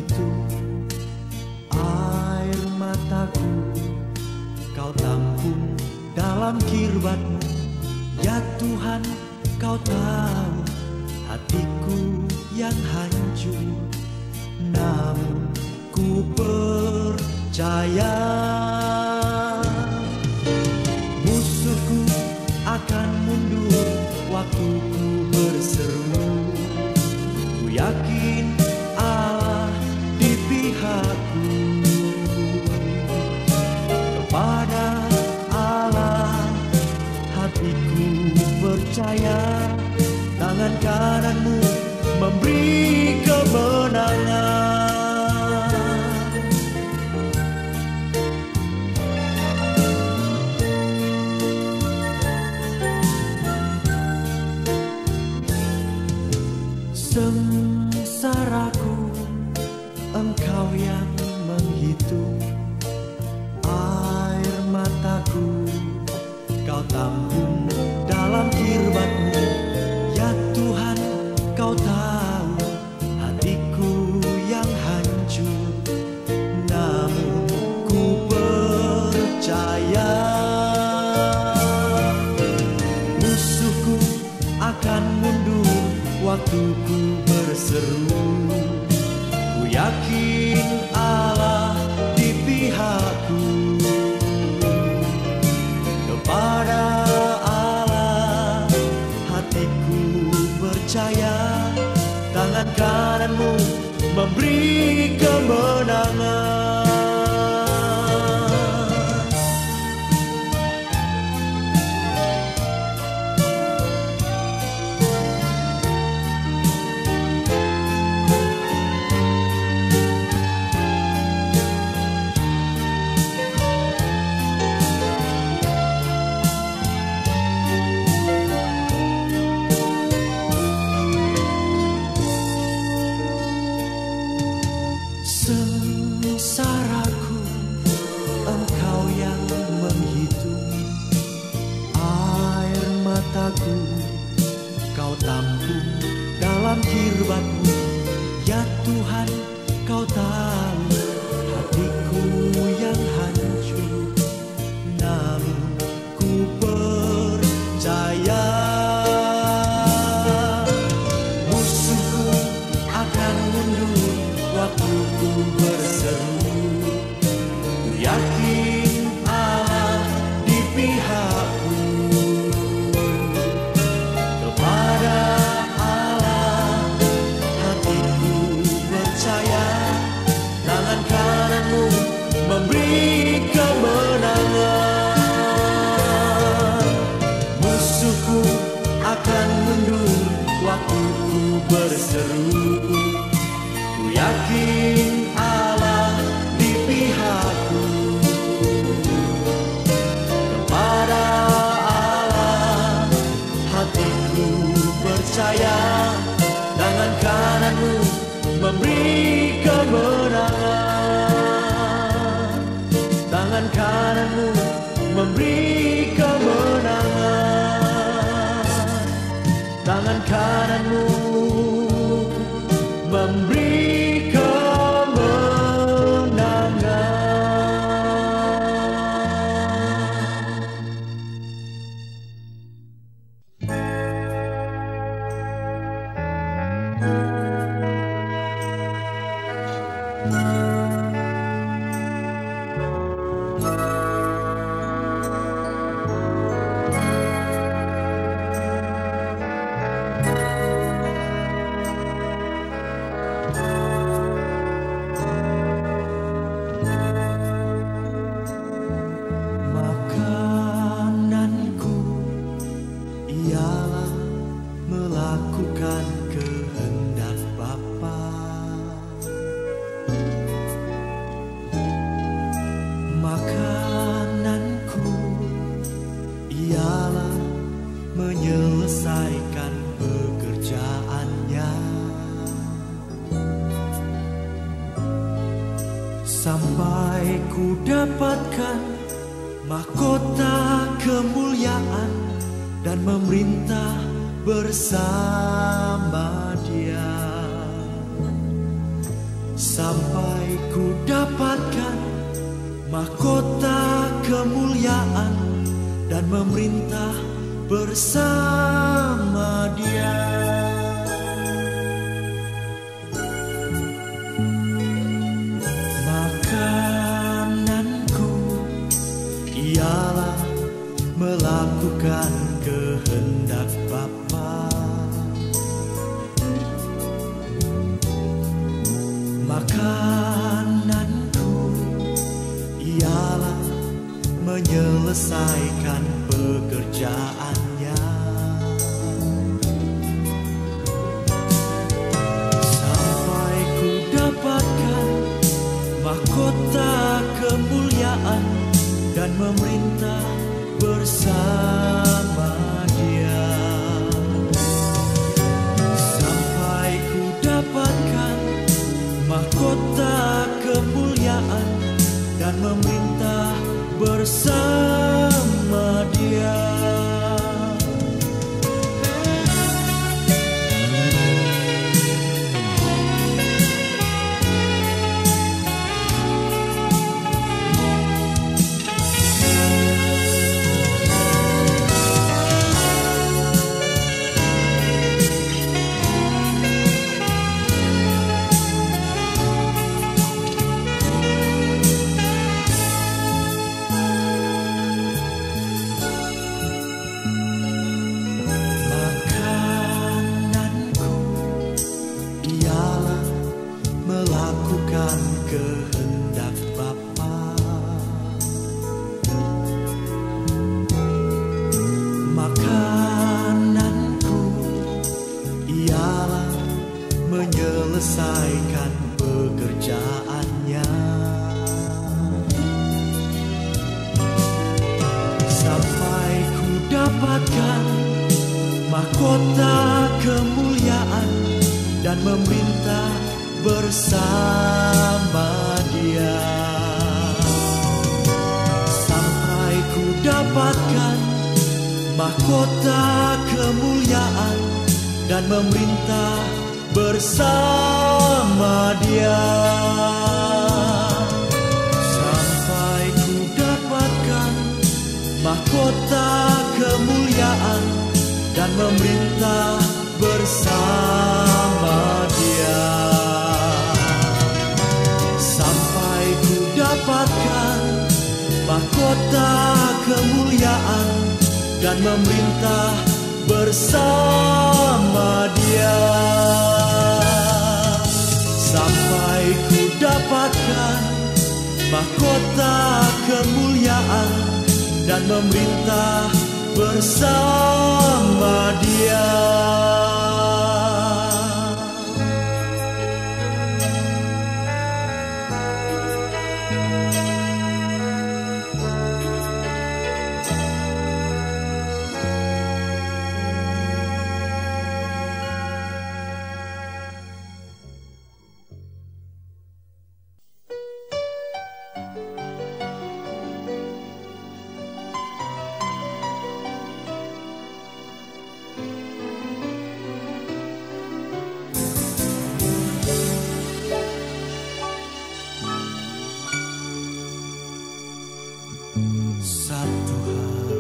menghitung air mataku, Kau tampung dalam kirbat-Mu. Ya Tuhan, Kau tahu hatiku yang hancur, namun ku percaya musuhku akan mundur waktu ku berseru. Ku yakin Allah di pihakku. Kepada Allah hatiku percaya, tangan kanan-Mu memberi kemenangan. Sengsaraku Engkau yang menghitung air mataku, Kau tampung dalam kirbat-Mu. Ya Tuhan, Kau tahu hatiku yang hancur, namun ku percaya musuhku akan mundur waktu ku berseru. Ku yakin Allah di pihakku. Kepada Allah hatiku percaya, tangan kanan-Mu memberi kemenangan. Sengsaraku Engkau yang menghitung air mataku, Kau tampung dalam kirbat-Mu. Ya Tuhan, Kau tahu hatiku yang hancur, namun ku percaya musuhku akan mundur waktu ku berseru. Ku yakin Allah di pihakku. Kepada Allah hatiku percaya, tangan kanan-Mu memberi kemenangan. Musuhku akan mundur waktu ku berseru. Ku yakin Allah di pihakku. Kepada Allah hatiku percaya, tangan kanan-Mu memberi kemenangan. Tangan kanan-Mu memberi kemenangan. Tangan kanan-Mu memberi kemenangan. Makananku ialah melakukan kehendak Bapa. Makananku ialah menyelesaikan pekerjaannya sampai ku dapatkan mahkota kemuliaan dan memerintah bersama Dia. mahkota kemuliaan dan memerintah bersama Dia. Makananku ialah melakukan kehendak Bapa. Makananku ialah menyelesaikan pekerjaannya. Sampai ku dapatkan mahkota kemuliaan dan memerintah bersama Dia. Sampai ku dapatkan mahkota kemuliaan dan memerintah bersama Dia. Melakukan kehendak Bapa. Makananku ialah menyelesaikan pekerjaannya. Sampai ku dapatkan mahkota kemuliaan dan memerintah bersama Dia. Sampai ku dapatkan mahkota kemuliaan dan memerintah bersama Dia. Sampai ku dapatkan mahkota kemuliaan dan memerintah bersama Dia. Dapatkan mahkota kemuliaan dan memerintah bersama Dia. Sampai ku dapatkan mahkota kemuliaan dan memerintah bersama Dia. Satu hal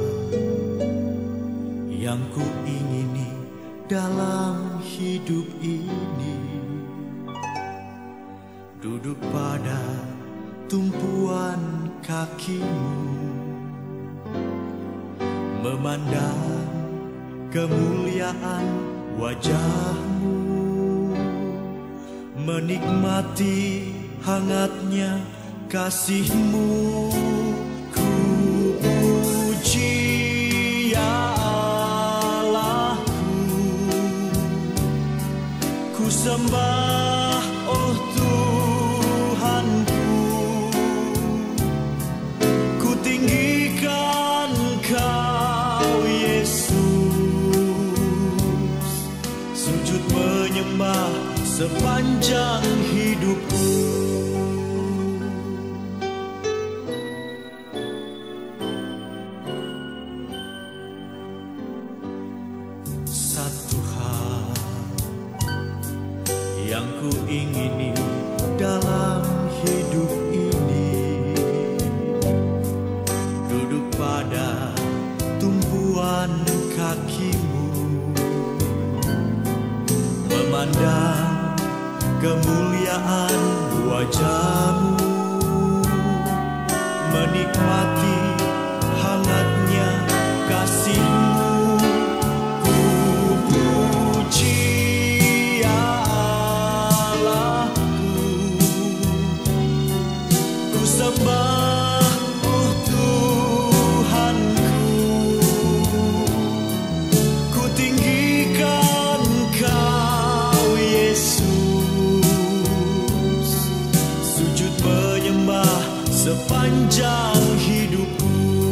yang ku ingini dalam hidup ini, duduk pada tumpuan kaki-Mu, memandang kemuliaan wajah-Mu, menikmati hangatnya kasih-Mu. Sembah, oh Tuhanku, ku tinggikan Kau Yesus, sujud menyembah sepanjang hidupku. Satu hal yang ku ingini dalam hidup ini, memandang kemuliaan wajah-Mu, menikmati hangatnya kasih-Mu. Ku puji ya Allahku, ku sembah oh Tuhanku, ku tinggikan Kau Yesus, sujud menyembah sepanjang hidupku.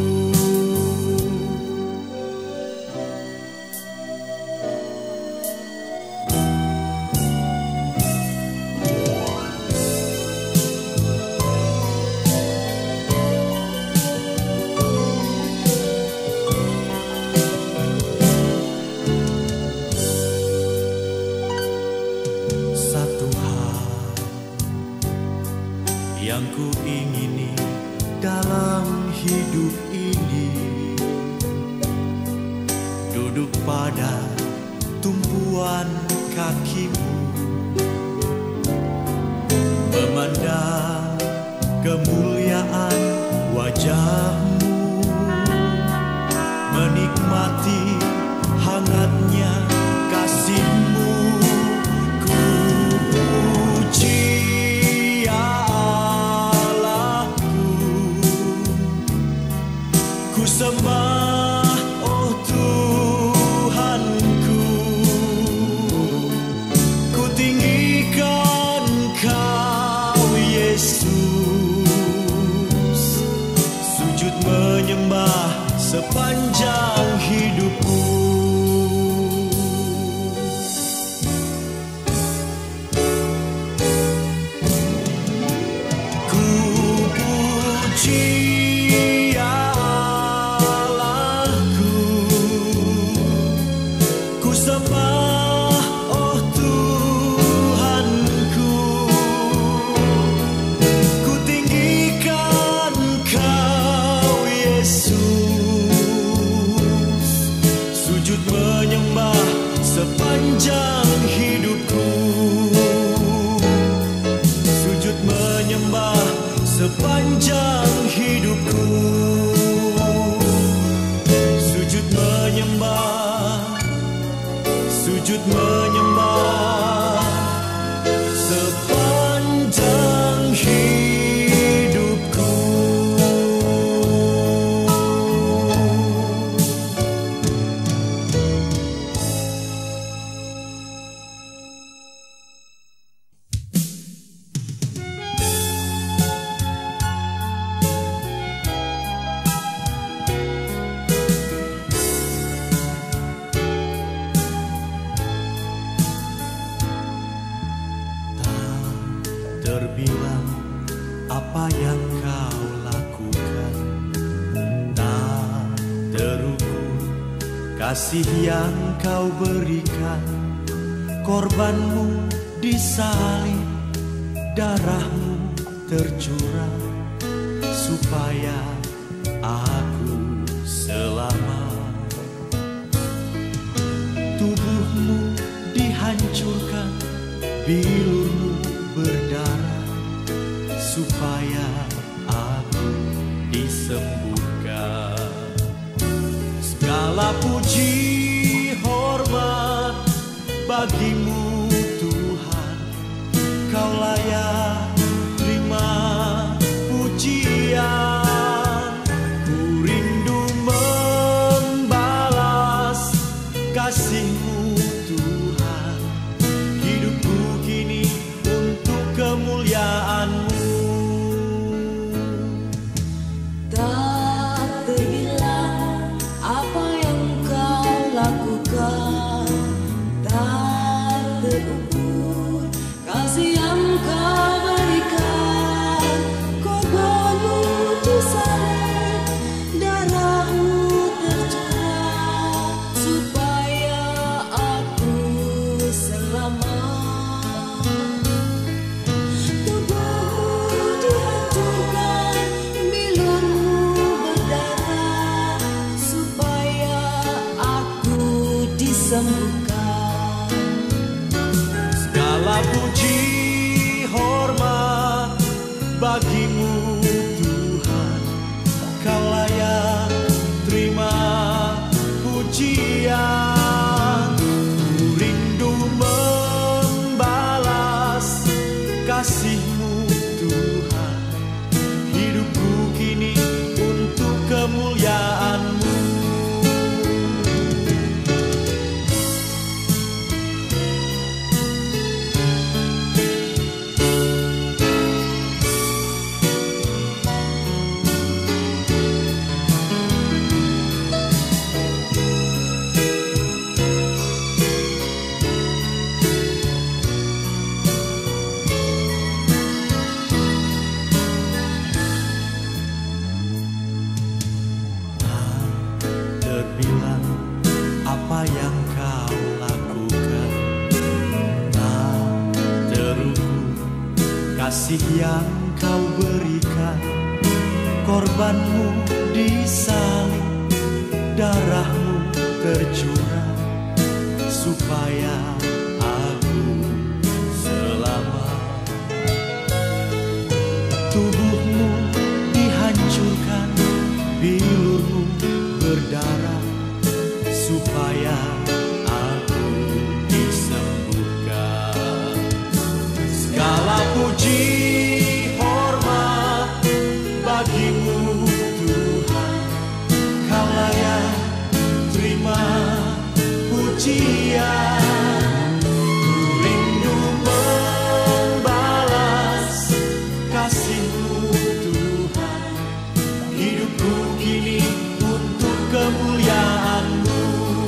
Satu hal yang ku ingini dalam hidup ini, duduk pada tumpuan kaki-Mu, memandang kemuliaan wajah-Mu, menikmati hangatnya kasih-Mu. Ku puji ya Allahku, ku sembah oh Tuhanku, ku tinggikan Kau Yesus, sujud menyembah sepanjang hidupku. Ku puji ya Allahku, ku sembah oh Tuhanku, ku tinggikan Kau Yesus, sujud menyembah sepanjang hidupku, sujud menyembah sepanjang hidupku, sujud menyembah, sujud menyembah sepanjang hidupku. Terbilang apa yang Kau lakukan, tak terukur kasih yang Kau berikan. Korban-Mu disalib, darah-Mu tercurah, supaya aku selamat. Tubuh-Mu dihancurkan, bilur-Mu berdarah, supaya aku disembuhkan. Segala puji hormat bagi-Mu Tuhan, Kau layak terima pujian. Ku rindu membalas kasih-Mu Tuhan, hidupku kini Segala puji hormat bagimu Tuhan, Kau layak terima pujian. Ku rindu membalas kasih-Mu Tuhan, hidupku kini untuk kemuliaan-Mu. Terbilang apa yang Kau lakukan, tak terukur kasih yang Kau berikan. Korban-Mu disalib, darah-Mu tercurah, supaya aku selamat. Tubuh-Mu dihancurkan, bilur-Mu berdarah, supaya aku disembuhkan. Segala puji hormat bagimu Tuhan, Kau layak terima pujian. Ku rindu membalas kasih-Mu Tuhan, hidupku kini untuk kemuliaan-Mu.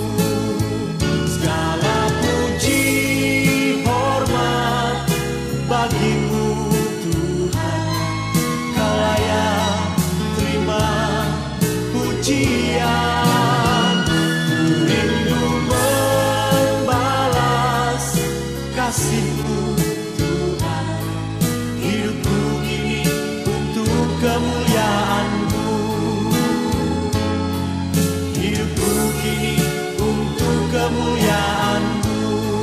Segala puji hormat bagimu Tuhan, Kau layak terima pujian. Ku rindu membalas kasih-Mu Tuhan, hidupku kini untuk kemuliaan-Mu. Hidupku kini untuk kemuliaan-Mu.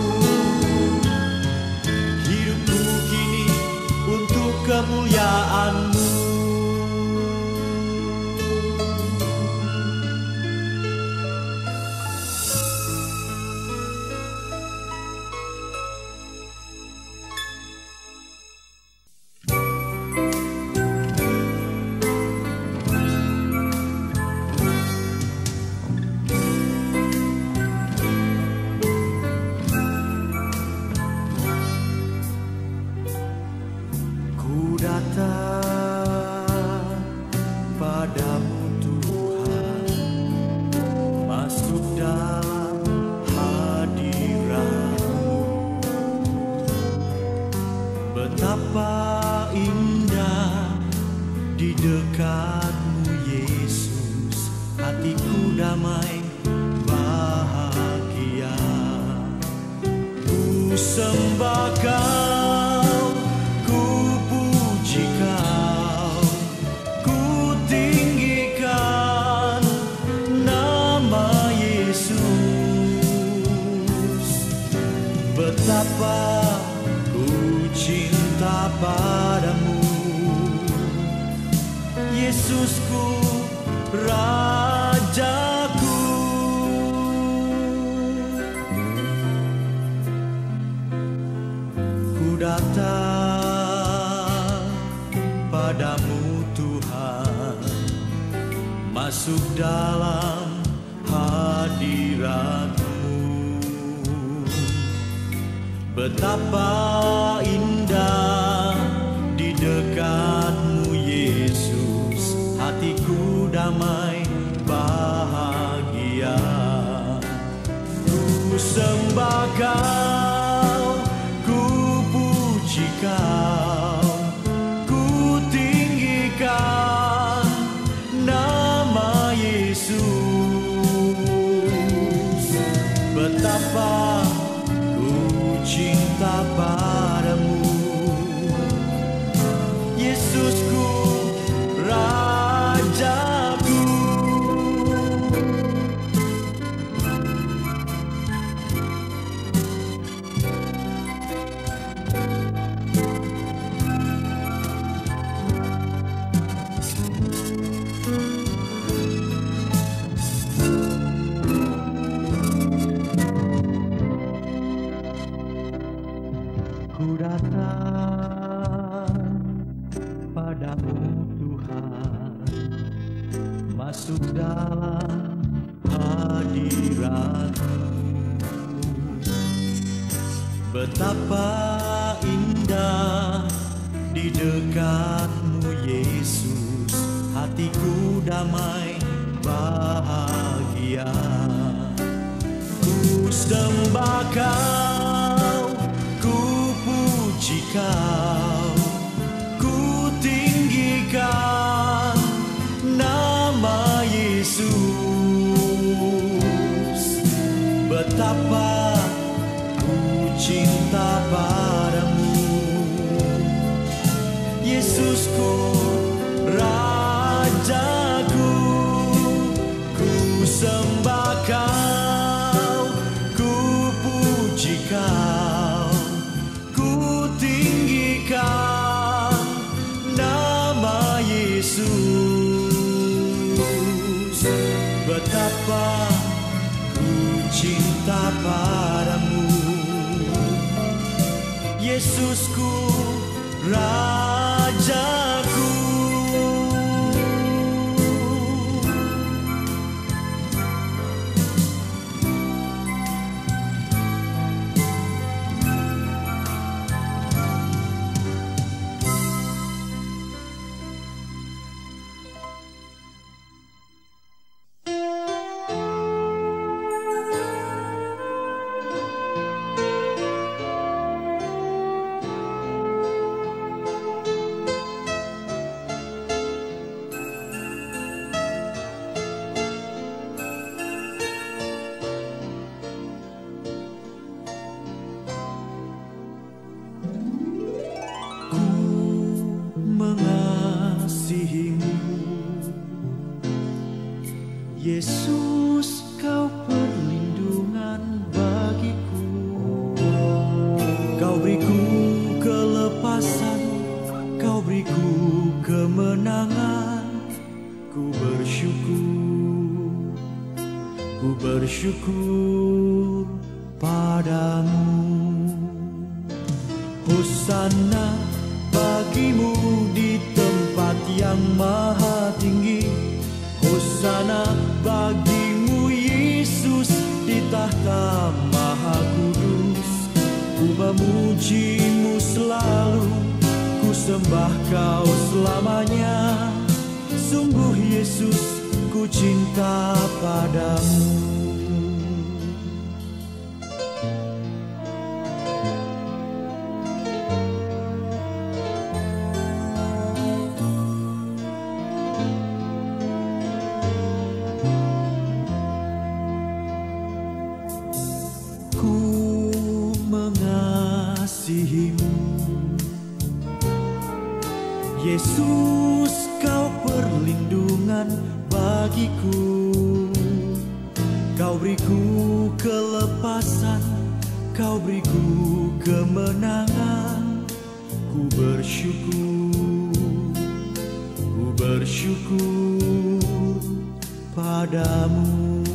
Hidupku kini untuk kemuliaan-Mu. Ku datang padamu Tuhan, masuk dalam hadirat-Mu. Betapa indah di dekat-Mu Yesus, hatiku damai bahagia. Ku sembah Kau, ku puji Kau, ku tinggikan nama Yesus. Betapa ku cinta padamu, Yesusku, Rajaku. Ku datang padamu Tuhan, masuk dalam hadirat-Mu. Betapa indah di dekat-Mu Yesus, hatiku damai bahagia. Ku sembah Kau, ku puji Kau, ku tinggikan nama Yesus. Betapa ku cinta padamu, Yesusku, Rajaku. Ku datang padamu Tuhan, masuk dalam hadirat-Mu. Betapa indah di dekat-Mu Yesus, hatiku damai bahagia. Ku sembah Kau, ku puji Kau, ku tinggikan nama Yesus. Betapa ku cinta padamu, Yesusku, Rajaku. Ku sembah Kau, ku puji Kau, ku tinggikan nama Yesus. Betapa ku cinta padamu, Yesusku, Rajaku. Yesus, Kau perlindungan bagiku. Kau beriku kelepasan, Kau beriku kemenangan. Ku bersyukur padamu. Hosana bagimu di tempat yang maha tinggi. Hosana bagimu Yesus di tahta maha kudus. Ku memuji-Mu selalu, ku sembah Kau selamanya. Sungguh Yesus, ku cinta padamu. Yesus, Kau perlindungan bagiku. Kau beriku kelepasan, Kau beriku kemenangan. Ku bersyukur padamu.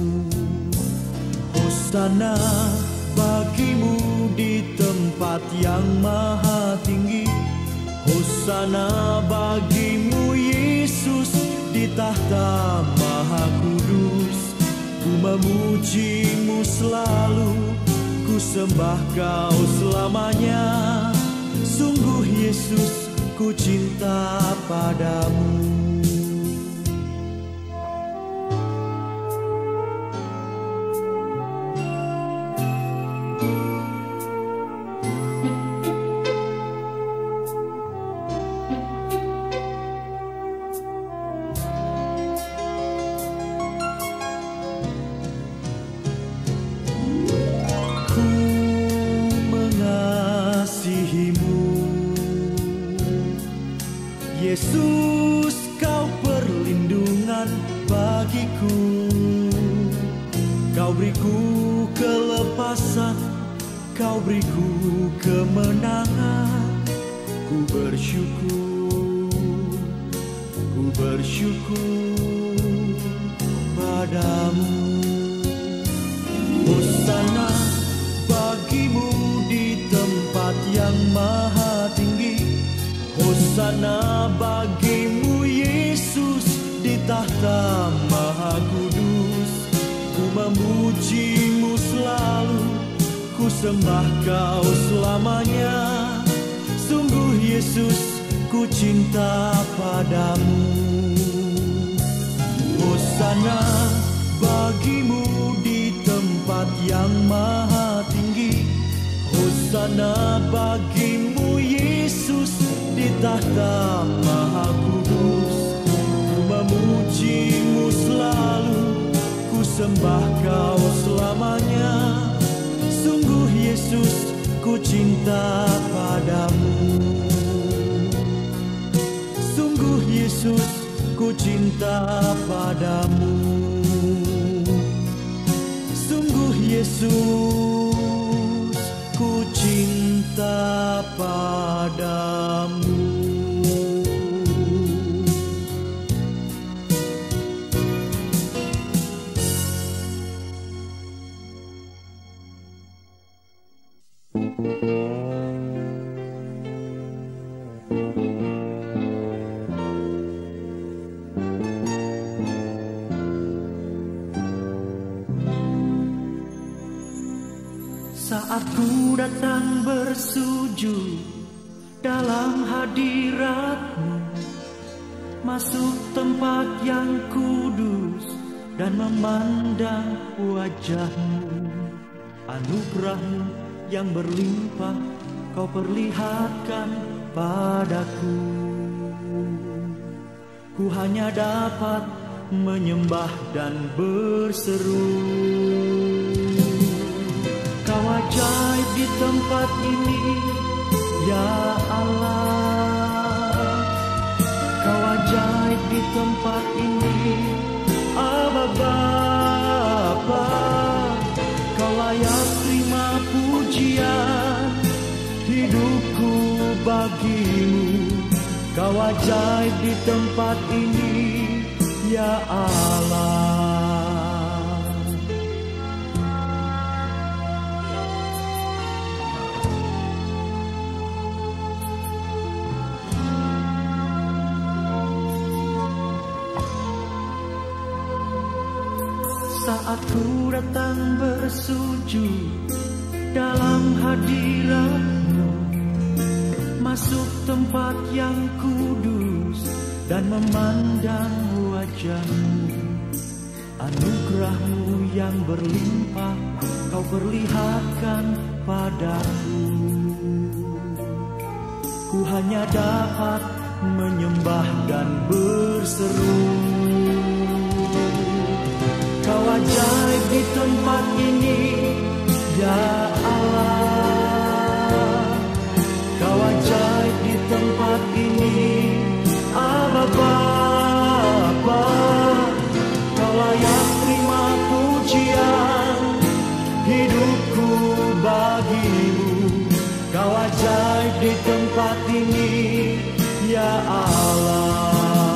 Hosana bagimu di tempat yang maha tinggi. Hosana bagimu Yesus di tahta maha kudus. Ku memuji-Mu selalu, ku sembah Kau selamanya. Sungguh Yesus, ku cinta padamu. Yesus, Kau perlindungan bagiku. Kau beriku kelepasan, Kau beriku kemenangan. Ku bersyukur padamu. Hosana bagimu di tempat yang yang maha tinggi. Hosana bagimu Yesus di tahta maha kudus. Ku memujimu selalu, ku sembah kau selamanya. Sungguh Yesus, ku cinta padamu. Hosana bagimu di tempat yang maha tinggi. Hosana bagimu Yesus di tahta maha kudus. Ku memujimu selalu, ku sembah kau selamanya. Sungguh Yesus, ku cinta padamu. Sungguh Yesus, ku cinta padamu. Sungguh Yesus, ku cinta padamu. Saat ku datang bersujud dalam hadirat-Mu, masuk tempat yang kudus dan memandang wajah-Mu. Anugerah-Mu yang berlimpah Kau perlihatkan padaku. Ku hanya dapat menyembah dan berseru. Kau ajaib di tempat ini, ya Allah. Kau ajaib di tempat ini, Abba Bapa. Kau layak terima pujian, hidupku bagimu. Kau ajaib di tempat ini, ya Allah. Saat ku datang bersujud dalam hadirat-Mu, masuk tempat yang kudus dan memandang wajah-Mu. Anugerah-Mu yang berlimpah Kau perlihatkan padaku. Ku hanya dapat menyembah dan berseru. Kau ajaib di tempat ini, ya Allah. Kau ajaib di tempat ini, Abba Bapa. Kau layak terima pujian, hidupku bagimu. Kau ajaib di tempat ini, ya Allah.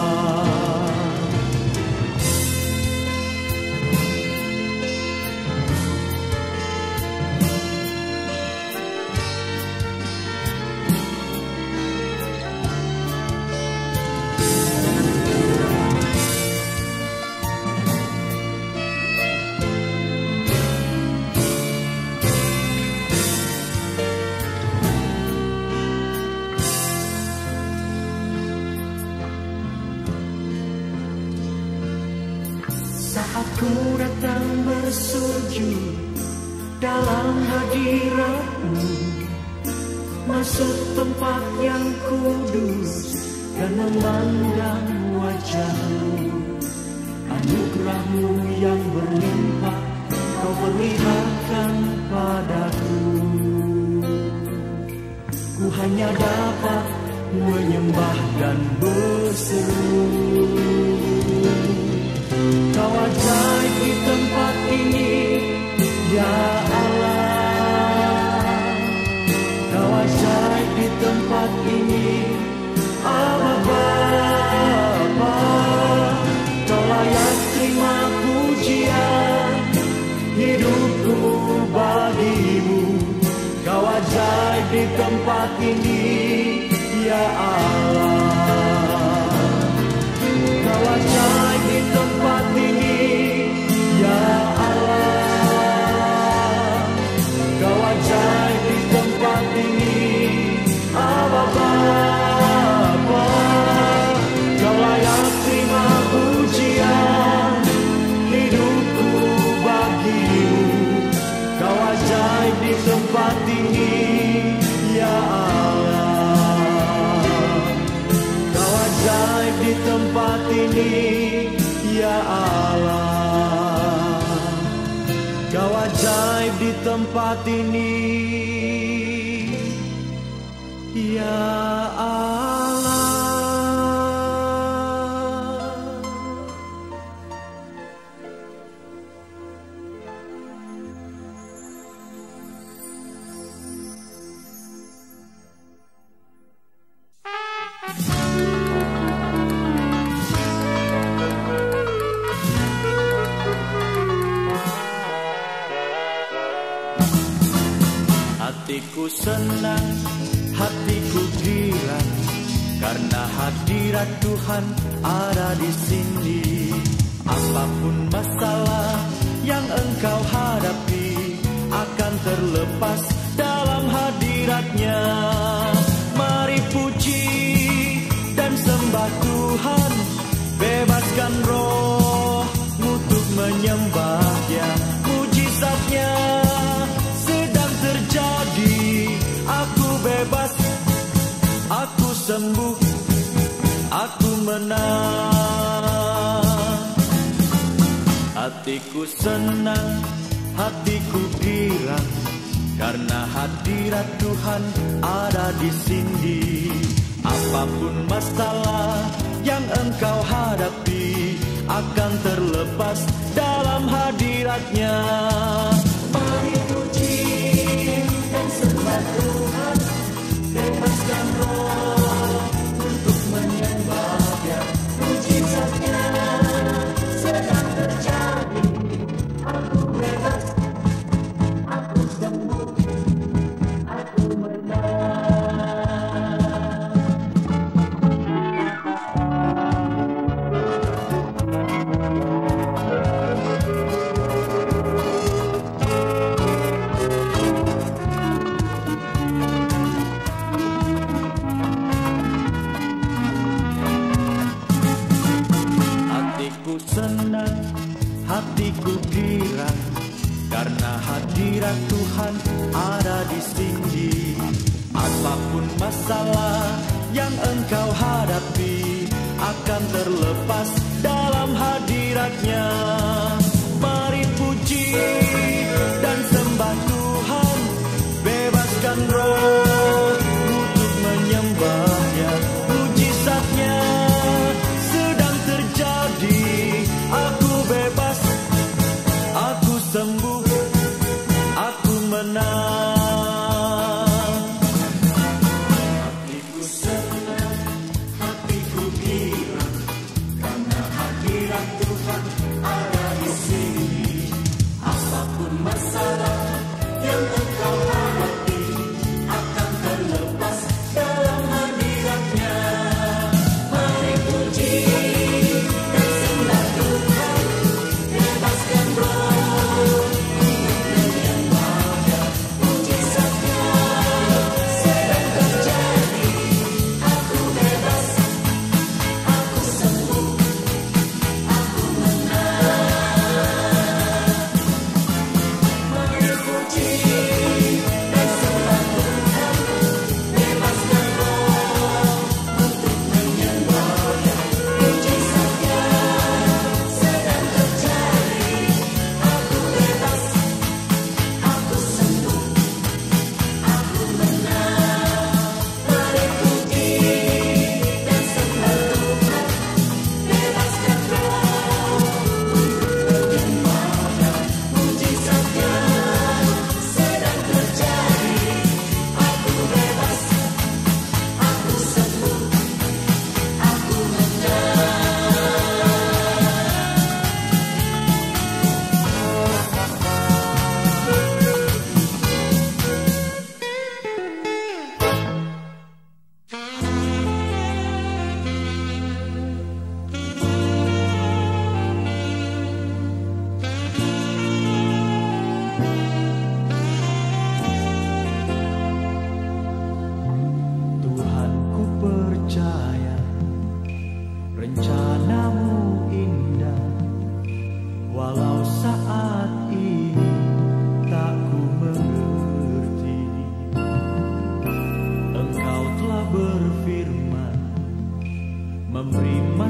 Aku datang bersujud dalam hadirat-Mu, masuk tempat yang kudus dan memandang wajah-Mu. Anugerah-Mu yang berlimpah Kau perlihatkan padaku. Ku hanya dapat menyembah dan berseru. Kau ajaib di tempat ini, ya Allah. Kau ajaib di tempat ini, Abba Bapa. Kau layak terima pujian, hidupku bagimu. Kau ajaib di tempat ini, ya Allah. Kau ajaib di tempat ini, ya Allah. Kau ajaib di tempat ini, Allah Bapa. Kau layak terima pujian, hidupku bagimu. Kau ajaib di tempat ini, ya Allah. Kau ajaib di tempat ini, ya Allah. Kau ajaib di tempat ini, ya Allah. Hatiku senang, hatiku girang, karena hadirat Tuhan ada di sini. Apapun masalah yang engkau hadapi akan terlepas dalam hadiratnya. Mari puji dan sembah Tuhan, bebaskan roh untuk menyembah Dia. Mujizatnya sedang terjadi, aku bebas, aku sembuh, aku menang. Hatiku senang, hatiku girang, karena hadirat Tuhan ada di sini. Apapun masalah yang engkau hadapi akan terlepas dalam hadiratnya. Mari puji dan sembah Tuhan, bebaskan roh untuk menyembah Dia. Mujizatnya sedang terjadi, aku bebas, aku sembuh, aku menang. Senang, hatiku girang, karena hadirat Tuhan ada di sini. Apapun masalah yang engkau hadapi akan terlepas dalam hadiratnya. Mari puji dan sembah Tuhan, bebaskan roh untuk menyembah Dia. Mujizatnya sedang terjadi, aku bebas, aku sembuh, aku menang. Hatiku senang, hatiku girang, karena hadirat Tuhan ada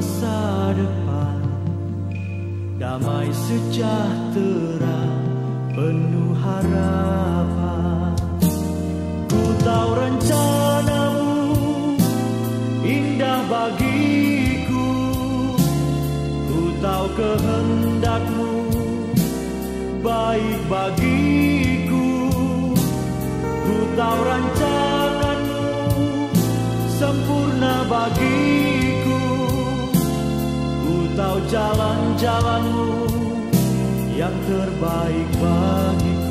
masa depan, damai sejahtera penuh harapan. Ku tahu rencanamu indah bagiku, ku tahu kehendakmu baik bagiku, ku tahu rancanganmu sempurna bagiku, ku tahu jalan-jalanmu yang terbaik bagiku.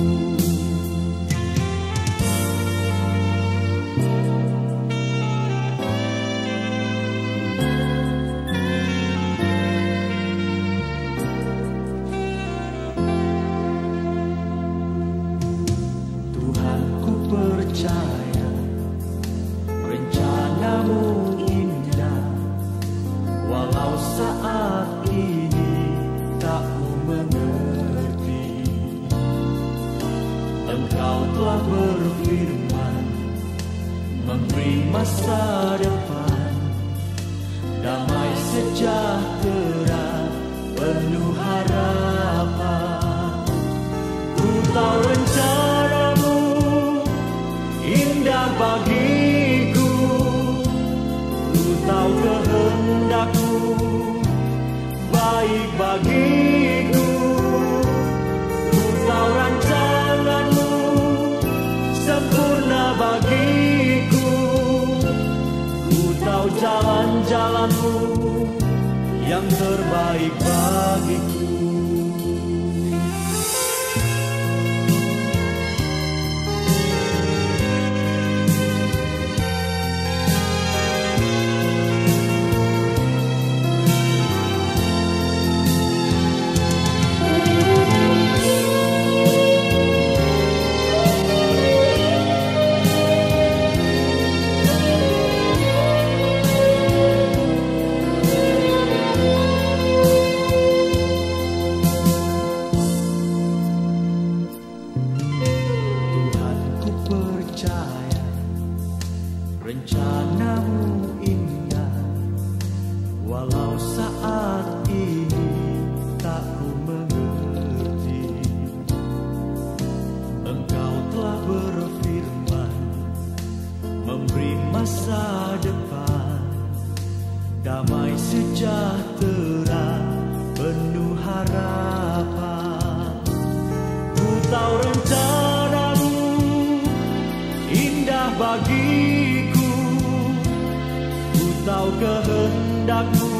Tuhan, ku percaya rencanamu indah, walau saat ini tak ku mengerti. Engkau telah berfirman, memberi masa depan, damai sejahtera penuh harapan. Ku tahu rencanamu indah bagiku, ku tahu kehendakmu baik bagiku, ku tahu rancanganmu sempurna bagiku, ku tahu jalan-jalanmu yang terbaik bagiku. Rencanamu indah, walau saat ini tak ku mengerti. Engkau telah berfirman, memberi masa depan, damai sejahtera penuh harapan. Ku tahu rencanamu indah bagiku, tahu kehendakmu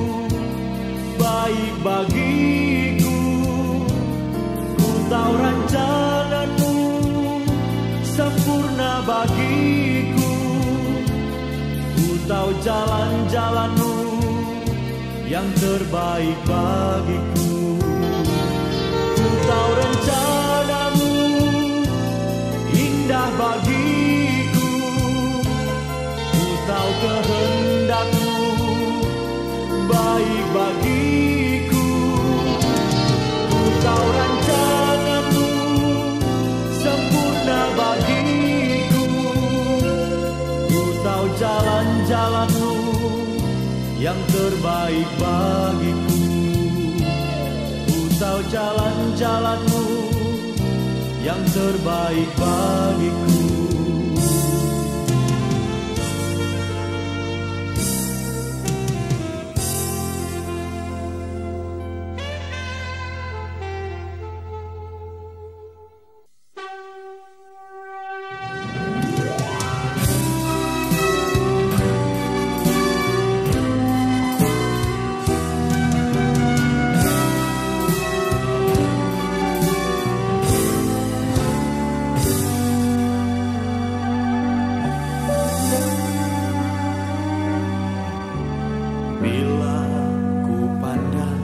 baik bagiku, ku tahu rancanganmu sempurna bagiku, ku tahu jalan-jalanmu yang terbaik bagiku. Ku tahu rencanamu indah bagiku, ku tahu kehendakmu baik bagiku, ku tahu rancanganmu sempurna bagiku, ku tahu jalan-jalanmu yang terbaik bagiku, ku tahu jalan-jalanmu yang terbaik bagiku. Bila ku pandang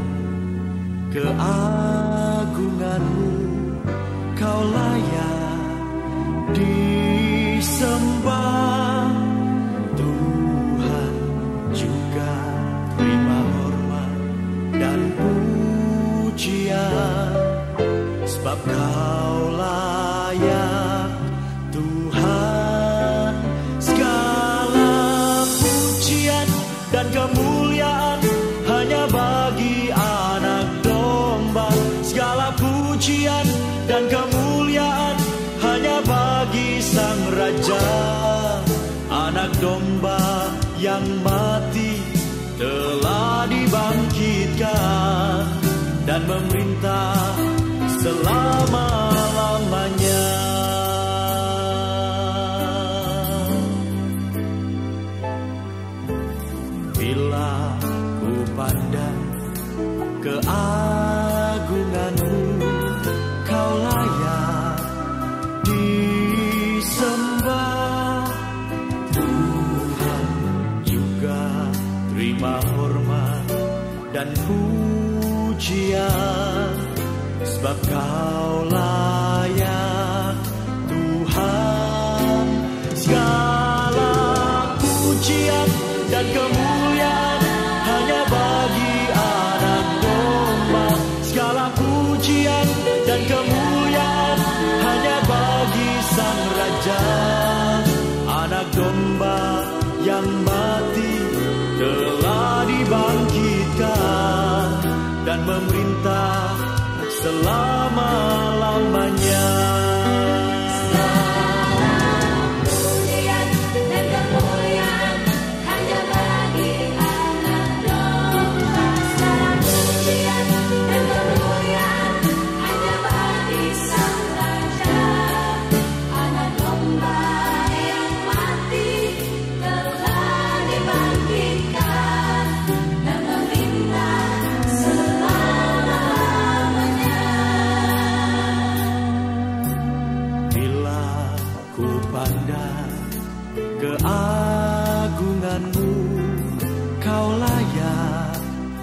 keagunganmu, kau layak disembah. Tuhan juga terima hormat dan pujian, sebab kau layak Tuhan. Segala pujian dan kemuliaan domba yang mati telah dibangkitkan dan memerintah selama-lamanya. Bila ku pandang keagungan-Mu, Kau layak disembah. Tuhan juga terima hormat dan pujian, sebab Kau layak Tuhan. Segala pujian dan kemuliaan hanya bagi Anak Domba. Segala pujian dan kemuliaan hanya bagi Sang Raja. Anak Domba yang mati telah dibangkitkan dan memerintah selama-lamanya. Keagungan-Mu, Kau layak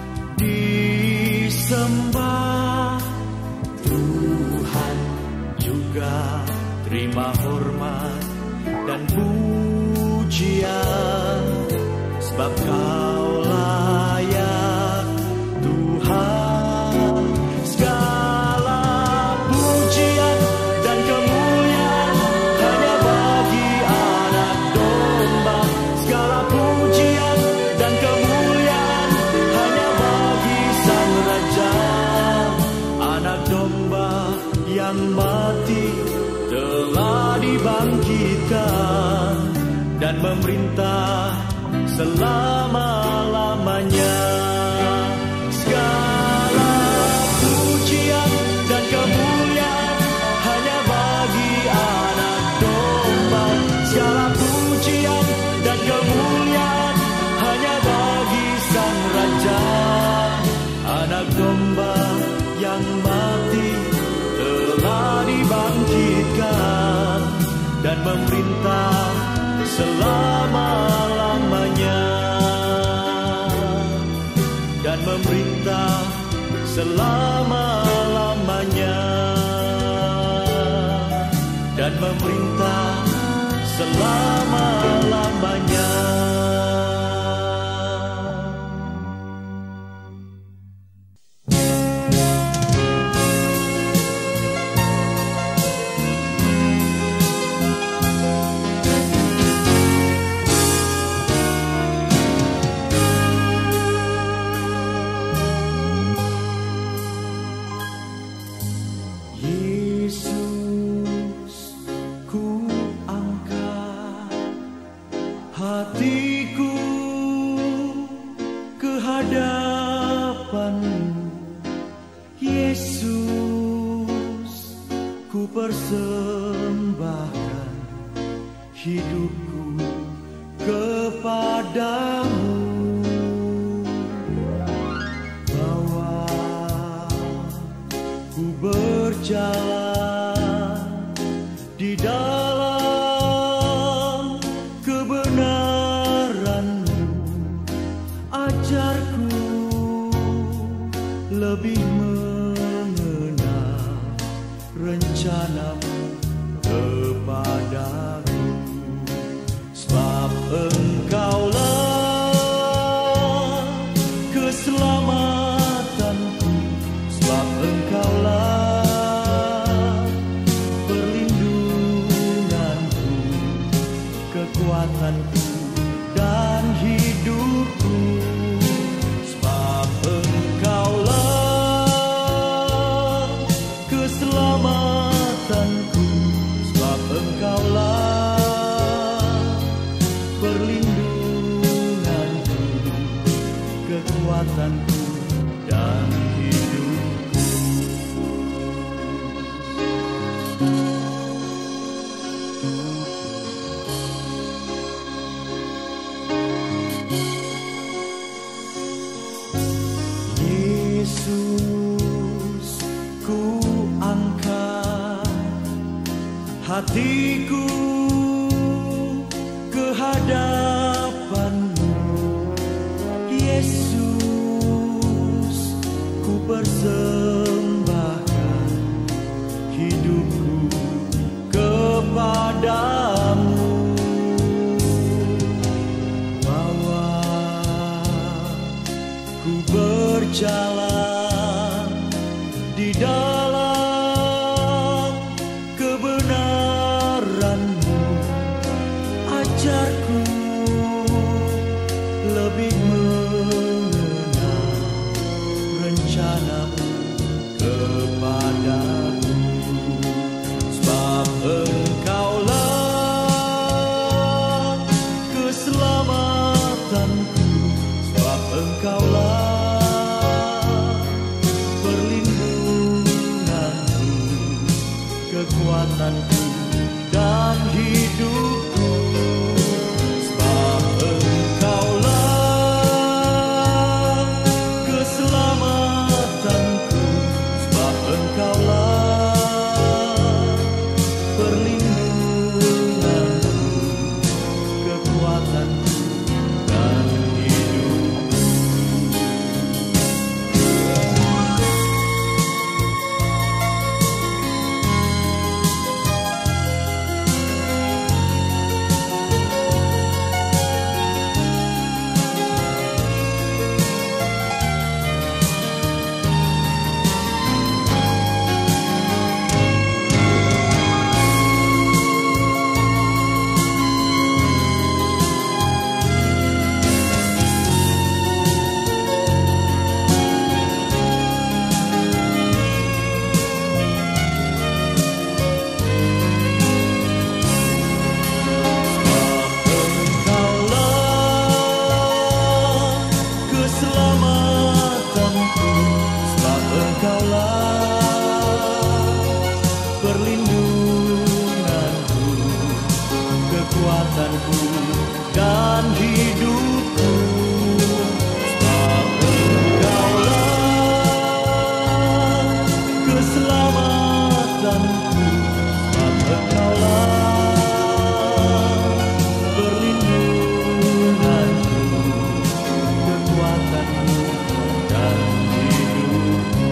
disembah. Tuhan juga terima hormat dan pujian, sebab Kau layak Tuhan. Segala pujian dan kemuliaan hanya bagi Anak Domba. Segala pujian dan kemuliaan hanya bagi Sang Raja. Anak Domba yang mati telah dibangkitkan dan memerintah selama-lamanya. Segala pujian dan kemuliaan hanya bagi Anak Domba. Segala pujian dan kemuliaan hanya bagi Sang Raja. Anak Domba yang mati telah dibangkitkan dan memerintah selama-lamanya. Dan memerintah selama-lamanya. Dan memerintah selama-lamanya. Hatiku ke hadapan-Mu, Yesus, ku persembahkan hidupku kepadamu. Bahwa ku berjalan di dalam kebenaran-Mu, ajarku lebih mengenal rencana-Mu kepadaku. Sebab Engkaulah keselamatanku, sebab Engkaulah perlindunganku, kekuatanku dan hidupku. Sebab Engkaulah keselamatanku, sebab Engkaulah perlindunganku, kekuatanku dan hidupku. Yesus, ku angkat hatiku ke hadapan-Mu. Yesus, ku persembahkan hidupku kepadamu. Bawa ku berjalan di dalam kebenaran-Mu. Ajarku lebih mengenal rencana-Mu kepadaku. Sebab Engkaulah keselamatanku, sebab Engkaulah perlindunganku, kekuatanku dan hidupku. Sebab Engkaulah keselamatanku, sebab Engkaulah perlindunganku, kekuatanku dan hidupku. Perlindunganku, kekuatanku dan hidupku. Sebab Engkaulah keselamatanku, sebab Engkaulah perlindunganku, kekuatanku dan hidupku.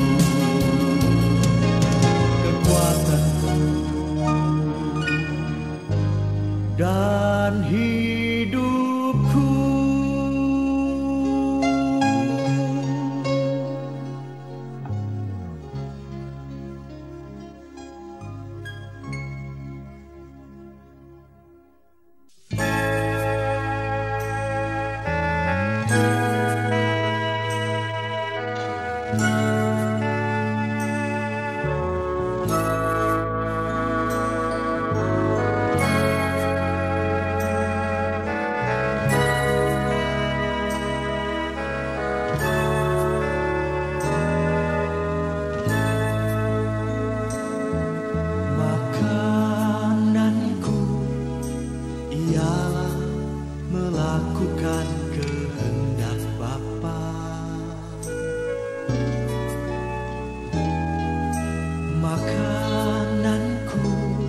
Dan hidupku. Melakukan kehendak Bapa. Makananku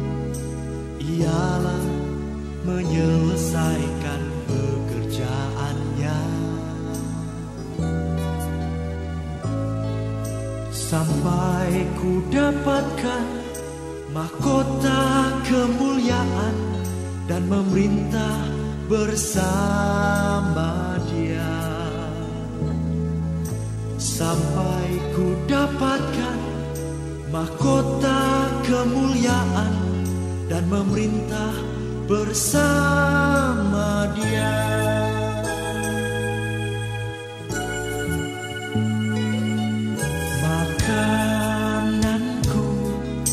ialah menyelesaikan pekerjaannya sampai ku dapatkan mahkota kemuliaan dan memerintah bersama Dia, sampai ku dapatkan mahkota kemuliaan dan memerintah bersama Dia. Makananku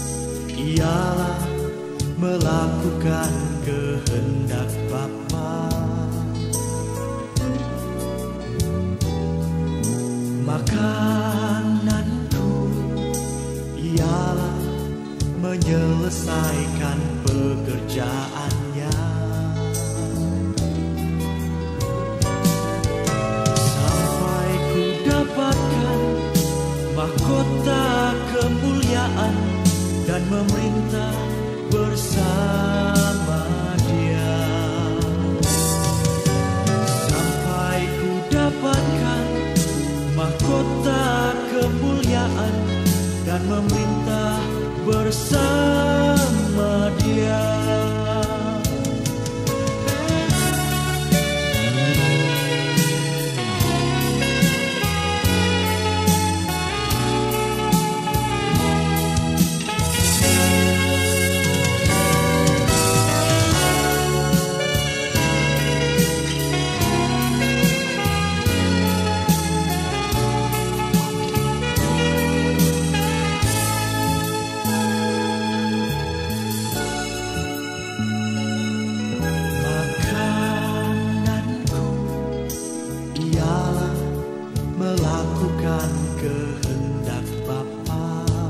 ialah melakukan kehendak Bapa. kemuliaan dan memerintah bersama Dia. Melakukan kehendak Bapa.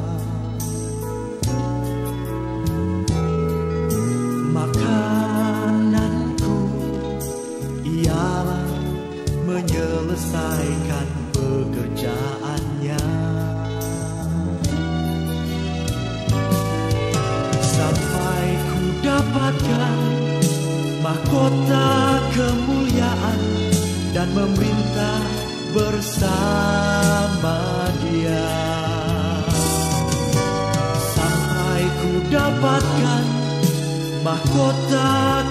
Makananku ialah menyelesaikan pekerjaannya sampai ku dapatkan mahkota kemuliaan dan memerintah bersama Dia, sampai ku dapatkan mahkota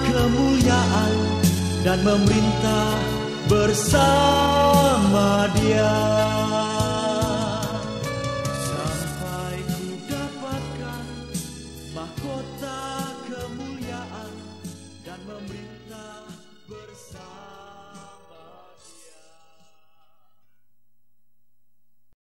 kemuliaan dan memerintah bersama Dia.